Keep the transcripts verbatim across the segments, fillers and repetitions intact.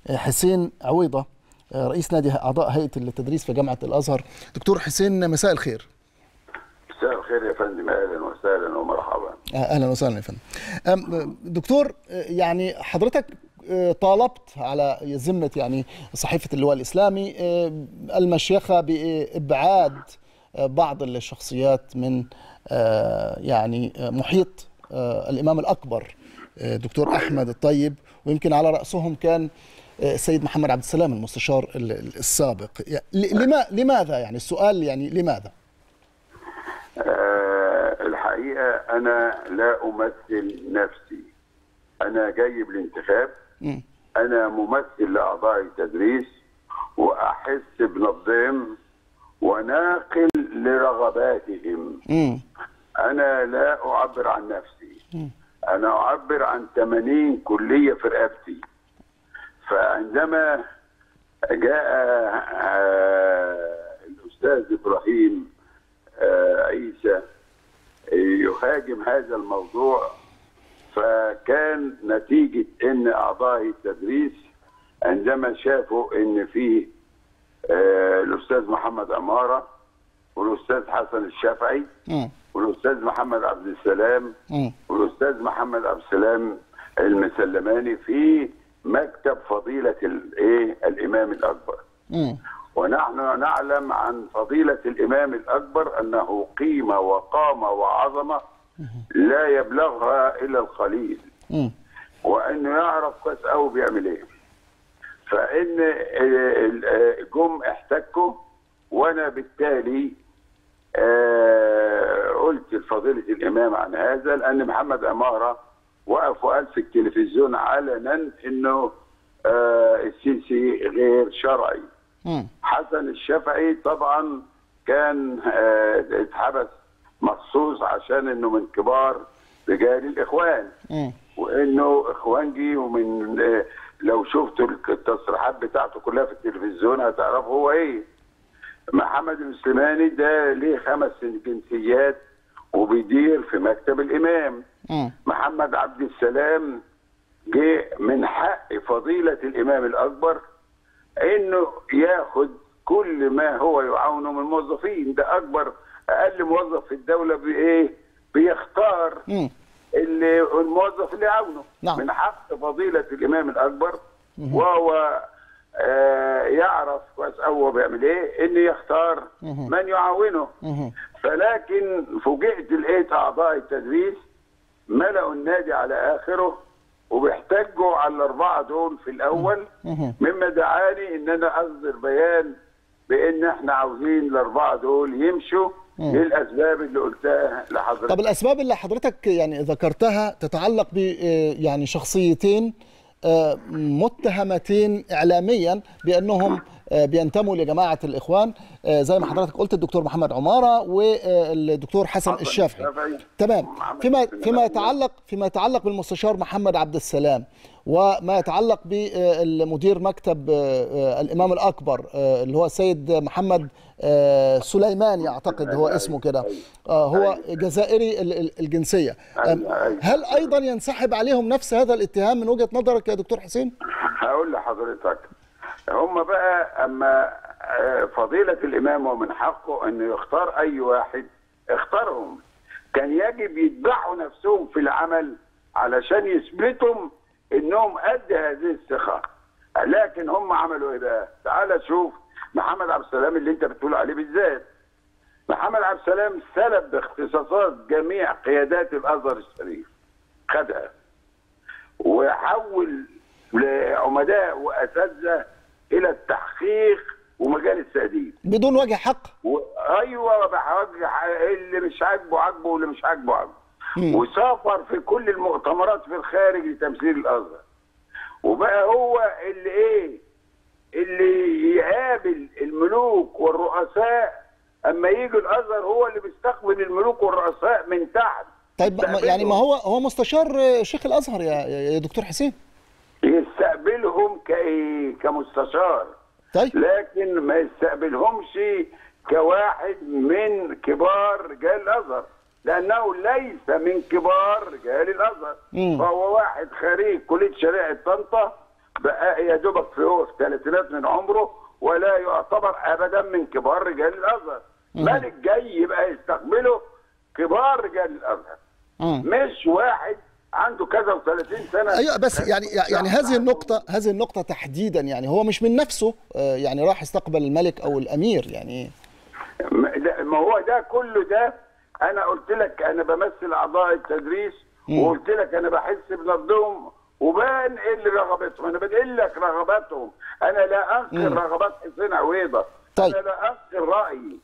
حسين عويضة، رئيس نادي أعضاء هيئة التدريس في جامعة الأزهر. دكتور حسين، مساء الخير. مساء الخير يا فندم، اهلا وسهلا ومرحبا. اهلا وسهلا يا فندم. دكتور، يعني حضرتك طالبت على ذمة يعني صحيفة اللواء الإسلامي المشيخة بإبعاد بعض الشخصيات من يعني محيط الإمام الأكبر دكتور أحمد الطيب، ويمكن على رأسهم كان السيد محمد عبد السلام المستشار السابق. لماذا يعني السؤال يعني لماذا؟ أه الحقيقة أنا لا أمثل نفسي، أنا جاي بالانتخاب، م. أنا ممثل لأعضاء التدريس وأحس بنبضهم وناقل لرغباتهم. م. أنا لا أعبر عن نفسي، م. أنا أعبر عن ثمانين كلية في رقبتي. فعندما جاء الأستاذ إبراهيم عيسى يهاجم هذا الموضوع، فكان نتيجة ان اعضاء التدريس عندما شافوا ان فيه الاستاذ محمد عمارة والاستاذ حسن الشافعي والاستاذ محمد عبد السلام والاستاذ محمد عبد السلام المسلماني في مكتب فضيلة الايه الامام الاكبر. ونحن نعلم عن فضيلة الإمام الأكبر أنه قيمة وقامة وعظمة لا يبلغها إلا القليل، وأنه يعرف كويس أوي بيعمل إيه. فإن جم احتكوا، وأنا بالتالي قلت لفضيلة الإمام عن هذا، لأن محمد عمارة وقف وقال في التلفزيون علنا إنه السيسي غير شرعي. حسن الشافعي طبعا كان اتحبس مخصوص عشان انه من كبار رجال الاخوان، وانه اخوانجي، ومن لو شفتوا التصريحات بتاعته كلها في التلفزيون هتعرفوا هو ايه. محمد المسلماني ده ليه خمس جنسيات وبيدير في مكتب الامام. محمد عبد السلام جه من حق فضيلة الامام الاكبر انه ياخد كل ما هو يعاونه من الموظفين. ده اكبر اقل موظف في الدوله بايه؟ بيختار م. اللي الموظف اللي يعاونه. نعم. من حق فضيله الامام الاكبر م. وهو آه يعرف كويس هو بيعمل ايه، انه يختار م. من يعاونه. م. فلكن فوجئت لقيت اعضاء التدريس ملأوا النادي على اخره وبيحتجوا على الاربعه دول في الاول، مما دعاني ان انا اصدر بيان بان احنا عاوزين الاربعه دول يمشوا للاسباب اللي قلتها لحضرتك. طب الاسباب اللي حضرتك يعني ذكرتها تتعلق ب يعني شخصيتين متهمتين اعلاميا بانهم بينتموا لجماعه الاخوان، زي ما حضرتك قلت الدكتور محمد عمارة والدكتور حسن الشافعي. تمام. فيما فيما يتعلق فيما يتعلق بالمستشار محمد عبد السلام، وما يتعلق بمدير مكتب الامام الاكبر اللي هو السيد محمد سليماني، اعتقد هو اسمه كده، هو جزائري الجنسيه، هل ايضا ينسحب عليهم نفس هذا الاتهام من وجهه نظرك يا دكتور حسين؟ هقول لحضرتك، هم بقى اما فضيلة الامام ومن حقه انه يختار اي واحد اختارهم، كان يجب يتبعوا نفسهم في العمل علشان يثبتوا انهم قد هذه الثقة. لكن هم عملوا ايه بقى؟ تعال شوف محمد عبد السلام اللي انت بتقول عليه بالذات. محمد عبد السلام سلب باختصاصات جميع قيادات الازهر الشريف، خدها وحول لعمداء واساتذه الى التحقيق ومجال التأديب بدون وجه حق. و... ايوه بوجه، اللي مش عاجبه عاجبه واللي مش عاجبه عاجبه. وسافر في كل المؤتمرات في الخارج لتمثيل الازهر، وبقى هو اللي ايه اللي يقابل الملوك والرؤساء اما يجي الازهر، هو اللي بيستقبل الملوك والرؤساء من تحت. طيب يعني ما هو هو مستشار شيخ الازهر يا يا دكتور حسين، يستقبلهم كايه كمستشار. طيب. لكن ما يستقبلهمش كواحد من كبار رجال الازهر، لانه ليس من كبار رجال الازهر، فهو واحد خريج كليه شريعه طنطا بقى يا دوبك في الثلاثينات من عمره، ولا يعتبر ابدا من كبار رجال الازهر. ملك جاي يبقى يستقبله كبار رجال الازهر، مش واحد عنده كذا وثلاثين سنه. ايوه بس يعني يعني هذه النقطه هذه النقطه تحديدا، يعني هو مش من نفسه يعني راح يستقبل الملك او الامير يعني. ما هو ده كله ده انا قلت لك انا بمثل اعضاء التدريس، وقلت لك انا بحس بنبضهم وبنقل رغبتهم، انا بنقل لك رغباتهم، انا لا انكر رغبات حسين عويضه. طيب. انا لا انكر رايي.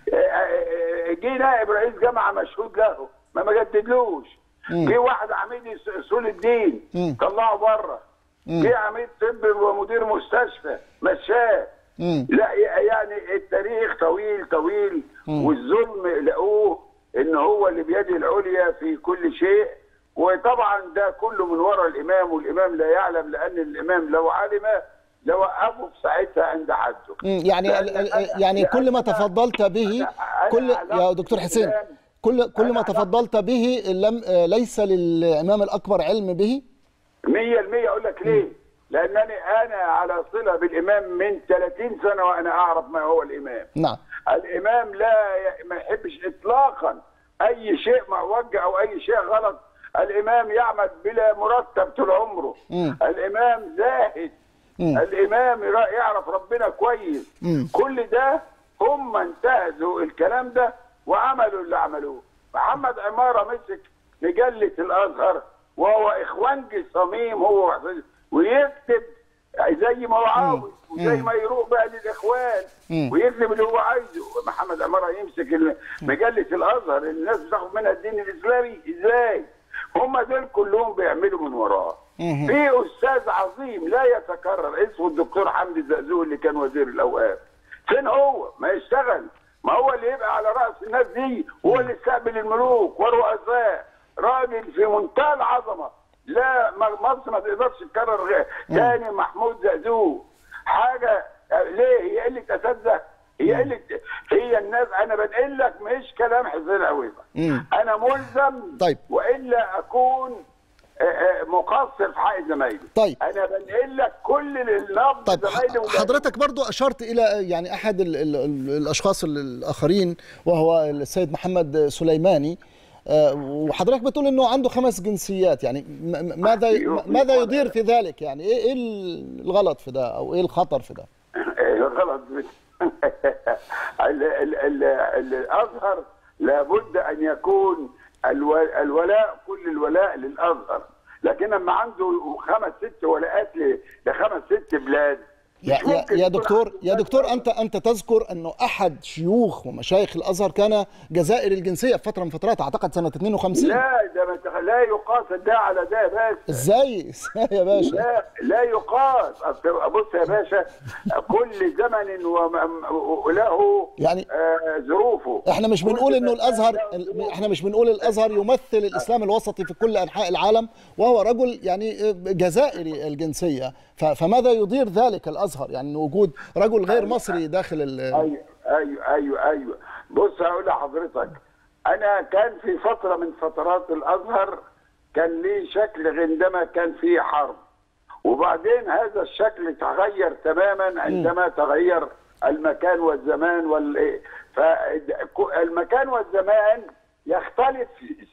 جه نائب رئيس جامعه مشهود له ما ما جددلوش، جه واحد عميد اصول الدين طلعه بره، جه عميد طب ومدير مستشفى مشاه. لا يعني التاريخ طويل طويل، والظلم لقوه ان هو اللي بيده العليا في كل شيء، وطبعا ده كله من وراء الامام، والامام لا يعلم، لان الامام لو علم لوقفه في ساعتها عند حده. يعني يعني كل ما تفضلت به كل يا دكتور حسين كل كل ما تفضلت به لم ليس للامام الاكبر علم به؟ مية بالمية. اقول لك ليه؟ لانني انا على صله بالامام من ثلاثين سنه وانا اعرف ما هو الامام. نعم. الامام لا ما يحبش اطلاقا اي شيء معوج او اي شيء غلط. الامام يعمل بلا مرتب طول عمره. م. الامام زاهد. م. الامام يعرف ربنا كويس. م. كل ده هم انتهزوا الكلام ده وعملوا اللي عملوه. محمد عماره مسك مجله الازهر وهو اخوانجي صميم، هو ويكتب زي ما هو عاوز وزي ما يروق بقى للاخوان ويكتب اللي هو عايزه. محمد عماره يمسك مجله الازهر اللي الناس بتاخد منها الدين الاسلامي ازاي؟ هم دول كلهم بيعملوا من وراه. في استاذ عظيم لا يتكرر اسمه الدكتور حمدي الزقزوق اللي كان وزير الاوقاف. فين هو؟ ما يشتغل، ما هو اللي يبقى على راس الناس دي، هو اللي استقبل الملوك والرؤساء، راجل في منتهى العظمه. لا مصر ما تقدرش تكرر غير تاني محمود زقزوق. حاجه ليه؟ هي قله اساتذه؟ هي قله هي الناس. انا بنقل لك مش كلام حسين عويضه، انا ملزم. طيب. والا اكون مقصر في حق زمايلي. طيب. انا بنقل لك كل النبض. طيب زمايلي. حضرتك برضو اشرت الى يعني احد ال ال الاشخاص الاخرين وهو السيد محمد سليماني، وحضرتك بتقول انه عنده خمس جنسيات، يعني ماذا ماذا يدير في ذلك؟ يعني ايه ايه الغلط في ده او ايه الخطر في ده؟ الغلط الازهر لابد ان يكون الولاء، كل الولاء للازهر، لكن لما عنده خمس ست ولاءات لخمس ست بلاد. يا, يا, يا دكتور يا دكتور انت انت تذكر انه احد شيوخ ومشايخ الازهر كان جزائري الجنسيه في فتره من فترات، اعتقد سنه اثنين وخمسين. لا ده لا يقاس ده على ده يا باشا. ازاي ازاي يا باشا؟ لا لا يقاس. بص يا باشا، كل زمن وله يعني آه ظروفه. احنا مش بنقول انه الازهر احنا مش بنقول الازهر يمثل الاسلام الوسطي في كل انحاء العالم، وهو رجل يعني جزائري الجنسيه، فماذا يضير ذلك الازهر؟ يعني وجود رجل غير مصري داخل ال ايوه ايوه ايوه ايوه بص هقول لحضرتك، انا كان في فتره من فترات الازهر كان ليه شكل عندما كان في حرب، وبعدين هذا الشكل تغير تماما عندما تغير المكان والزمان وال فالمكان والزمان يختلف.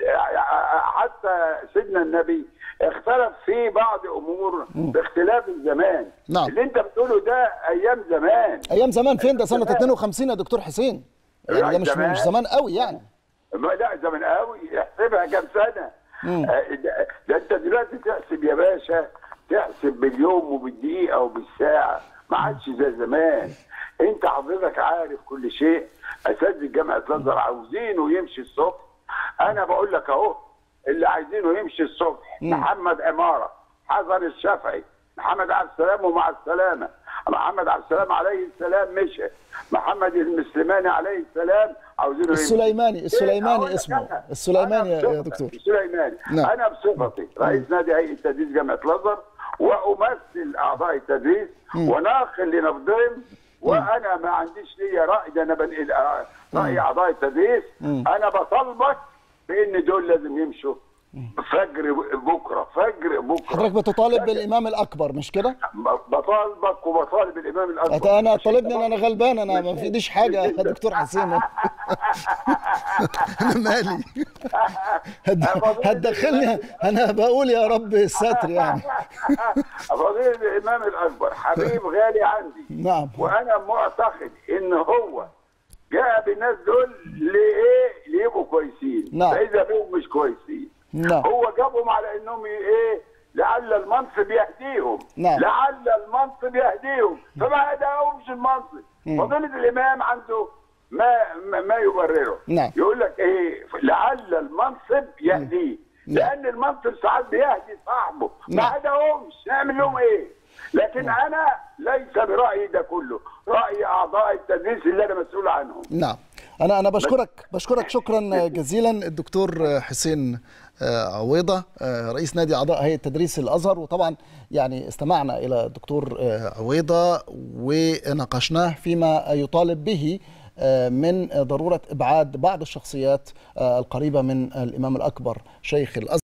حتى سيدنا النبي اختلف في بعض امور باختلاف الزمان. نعم. اللي انت بتقوله ده ايام زمان. ايام زمان فين؟ ده سنه اثنين وخمسين يا دكتور حسين، يعني ده مش زمان. مش زمان قوي يعني. لا زمان قوي، احسبها كام سنه. ده, ده انت دلوقتي تحسب يا باشا، تحسب باليوم وبالدقيقه وبالساعه، ما عادش زي زمان. انت حضرتك عارف كل شيء. اساتذه جامعه الازهر عاوزينه يمشي الصبح، انا بقول لك اهو اللي عايزينه يمشي الصبح. مم. محمد عماره، حسن الشافعي، محمد عبد السلام ومع السلامه، محمد عبد السلام عليه السلام مشى، محمد المسلماني عليه السلام عاوزينه السليماني السليماني اسمه السليماني يا دكتور. السليماني. نعم. انا بصفتي رئيس نادي هيئه تدريس جامعه الازهر وامثل اعضاء التدريس وناقل لنبضهم، وانا ما عنديش ليا راي، ده انا بنقل راي اعضاء التدريس. انا بطالبك بان دول لازم يمشوا فجر بكره فجر بكره. حضرتك بتطالب بالامام الاكبر مش كده؟ بطالبك وبطالب الامام الاكبر. انا طالبني ان انا غلبان، انا ما في ايديش حاجه يا دكتور حسين. انا مالي هتدخلني، انا بقول يا رب الستر يعني. فضيلة الامام الاكبر حبيب غالي عندي. نعم. وانا معتقد ان هو جاء بالناس دول لايه؟ ليبقوا كويسين. نعم. فاذا بهم مش كويسين. نعم. هو جابهم على انهم ايه؟ لعل المنصب يهديهم. نعم. لعل المنصب يهديهم، فما هداهمش المنصب. فضيلة الامام عنده ما ما يبرره. نعم. يقول لك ايه؟ لعل المنصب يهديه. لان المنصب ساعات بيهدي صاحبه. ما هداهمش، نعمل لهم ايه؟ لكن نعم. انا ليس برايي ده كله، راي اعضاء التدريس اللي انا مسؤول عنهم. نعم. انا انا بشكرك بشكرك شكرا جزيلا الدكتور حسين عويضه رئيس نادي اعضاء هيئه تدريس الازهر. وطبعا يعني استمعنا الى الدكتور عويضه وناقشناه فيما يطالب به من ضروره ابعاد بعض الشخصيات القريبه من الامام الاكبر شيخ الازهر.